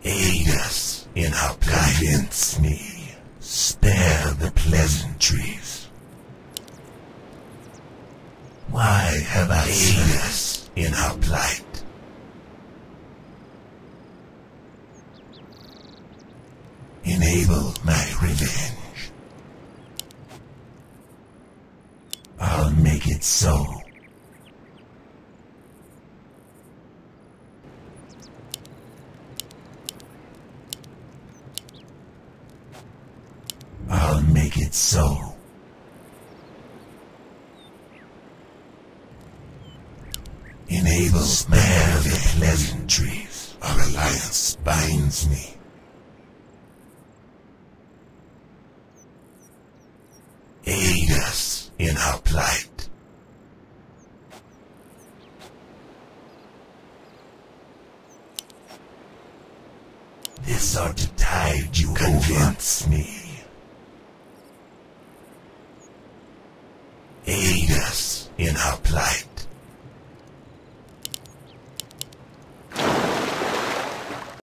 Aid us in our plight. Convince me. Spare the pleasantries. Why have I aid us in our plight? Enable my revenge. I'll make it so. I'll make it so. Enable spare the pleasantries. Our alliance binds me. Aid us in our plight. This ought to tide you over. Convince me. Aid us in our plight.